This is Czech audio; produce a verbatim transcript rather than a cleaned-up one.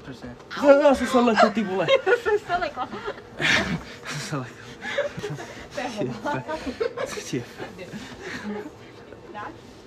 přesně. Já jsem se lekl, ty vole. Já jsem se lekla. Já jsem se lekl. To je hodná. Co ti je? Dáš?